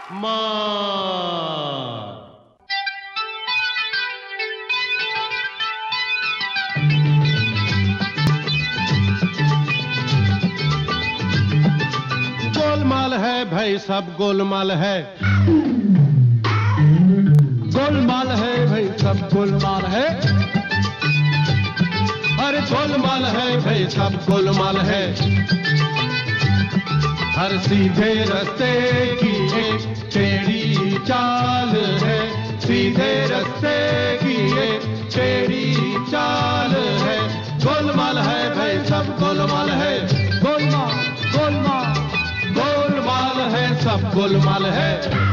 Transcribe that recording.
मार। गोलमाल है भाई सब गोलमाल है, गोलमाल है भाई सब गोलमाल है, अरे गोलमाल है भाई सब गोलमाल है। हर सीधे रास्ते की एक टेढ़ी चाल है, सीधे रास्ते की एक टेढ़ी चाल है। गोलमाल है भाई सब गोलमाल है, गोलमाल गोलमाल गोलमाल है सब गोलमाल है।